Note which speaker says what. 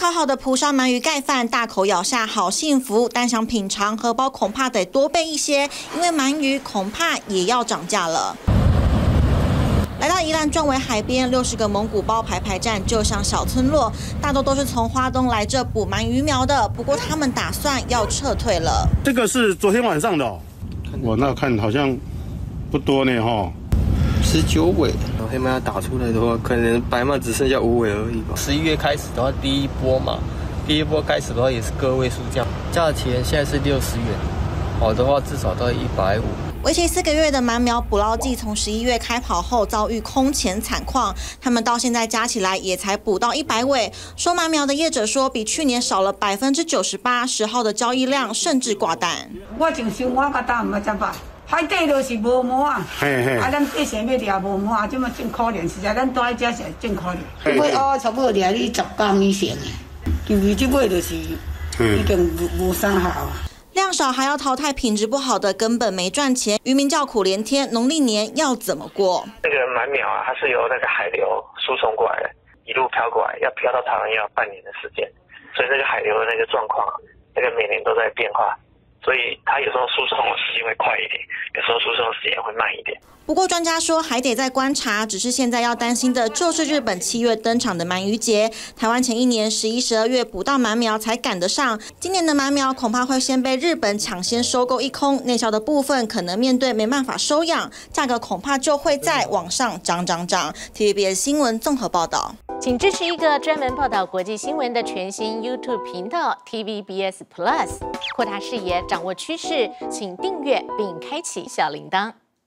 Speaker 1: 烤好的蒲烧鳗鱼盖饭，大口咬下好幸福，但想品尝荷包恐怕得多备一些，因为鳗鱼恐怕也要涨价了。来到宜兰壮围海边，60个蒙古包排站，就像小村落，大多都是从花东来这捕鳗鱼苗的。不过他们打算要撤退了。
Speaker 2: 这个是昨天晚上的哦，我那看好像不多呢哈。
Speaker 3: 19尾，黑鳗打出来的话，可能白鳗只剩下5尾而已吧。11月开始的话，第一波开始的话也是个位数这样，价钱现在是60元，好的话至少到150。
Speaker 1: 为期4个月的鳗苗捕捞季从11月开跑后遭遇空前惨况，他们到现在加起来也才捕到100尾。收鳗苗的业者说，比去年少了98%，10号的交易量甚至挂单。
Speaker 4: 我从收我到打唔要怎办？海底就是无毛啊，咱底下要抓无毛啊，这么真可怜，实在咱住喺遮是真可怜。要差不多抓你10公以上的，因为这尾就是已经无生效啊。
Speaker 1: 量少还要淘汰品质不好的，根本没赚钱，渔民叫苦连天。农历年要怎么过？
Speaker 5: 那个鳗苗啊，它是由那个海流输送过来的，一路飘过来，要飘到台湾要半年的时间，所以那个海流的那个状况，那个每年都在变化。所以它有时候输送的时间会快一点，有时候输送的时间会慢一点。
Speaker 1: 不过专家说还得再观察，只是现在要担心的就是日本7月登场的鳗鱼节，台湾前一年11、12月捕到鳗苗才赶得上，今年的鳗苗恐怕会先被日本抢先收购一空，内销的部分可能面对没办法收养，价格恐怕就会再往上涨。TVBS 新闻综合报道。
Speaker 6: 请支持一个专门报道国际新闻的全新 YouTube 频道 TVBS Plus， 扩大视野，掌握趋势，请订阅并开启小铃铛。